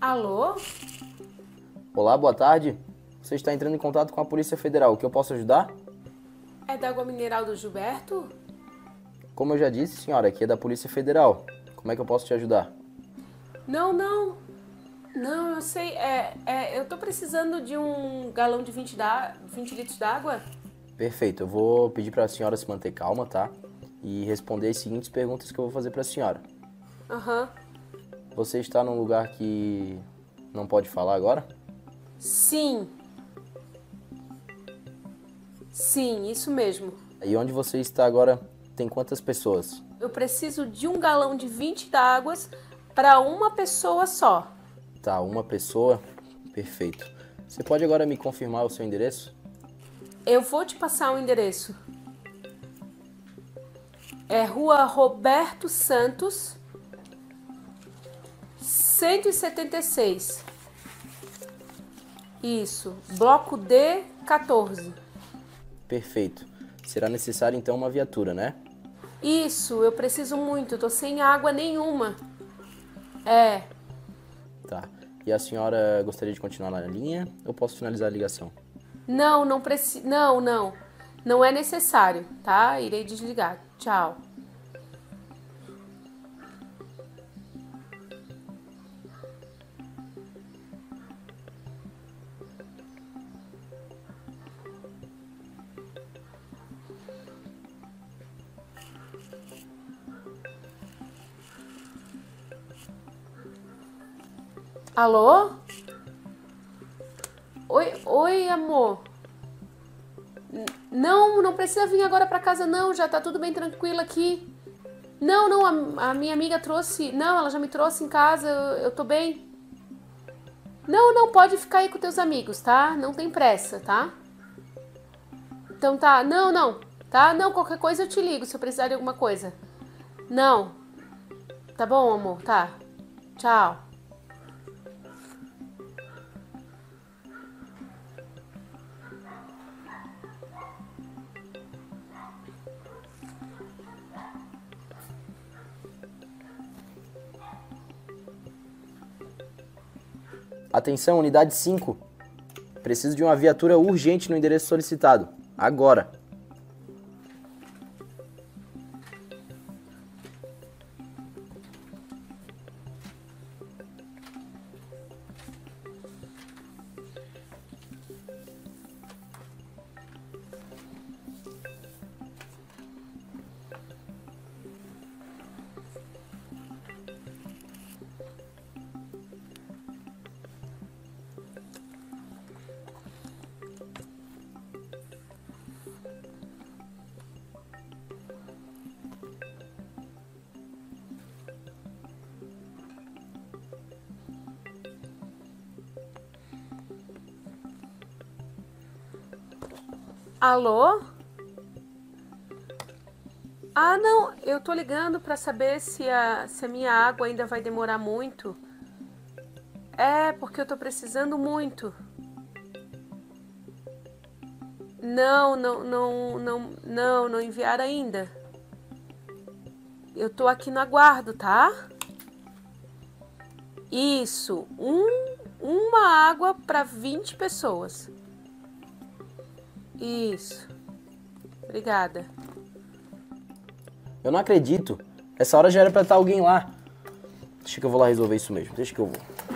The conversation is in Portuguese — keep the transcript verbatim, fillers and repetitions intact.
Alô? Olá, boa tarde. Você está entrando em contato com a Polícia Federal. O que eu posso ajudar? É da água mineral do Gilberto? Como eu já disse, senhora, aqui é da Polícia Federal. Como é que eu posso te ajudar? Não, não. Não, eu sei. É, é, eu tô precisando de um galão de vinte, da, vinte litros d'água. Perfeito, eu vou pedir para a senhora se manter calma, tá? E responder as seguintes perguntas que eu vou fazer para a senhora. Aham. Você está num lugar que não pode falar agora? Sim. Sim, isso mesmo. E onde você está agora tem quantas pessoas? Eu preciso de um galão de vinte d'águas para uma pessoa só. Tá, uma pessoa? Perfeito. Você pode agora me confirmar o seu endereço? Eu vou te passar o endereço. É Rua Roberto Santos, cento e setenta e seis. Isso, bloco D quatorze. Perfeito. Será necessário então uma viatura, né? Isso, eu preciso muito, eu tô sem água nenhuma. É, Tá. E a senhora gostaria de continuar na linha ou posso finalizar a ligação? não, não preciso, não, não. Não é necessário, tá? Irei desligar. Tchau. Alô? Oi, oi, amor. N- Não, não precisa vir agora pra casa, não. Já tá tudo bem tranquilo aqui. Não, não, a, a minha amiga trouxe. Não, ela já me trouxe em casa. Eu, eu tô bem. Não, não, pode ficar aí com teus amigos, tá? Não tem pressa, tá? Então tá. Não, não. Tá? Não, qualquer coisa eu te ligo se eu precisar de alguma coisa. Não. Tá bom, amor? Tá. Tchau. Atenção, unidade cinco. Preciso de uma viatura urgente no endereço solicitado. Agora. Alô? Ah, não, eu tô ligando pra saber se a, se a minha água ainda vai demorar muito. É, porque eu tô precisando muito. Não, não, não, não, não, não enviaram ainda. Eu tô aqui no aguardo, tá? Isso, um, uma água pra vinte pessoas. Isso. Obrigada. Eu não acredito. Essa hora já era pra estar alguém lá. Deixa que eu vou lá resolver isso mesmo. Deixa que eu vou.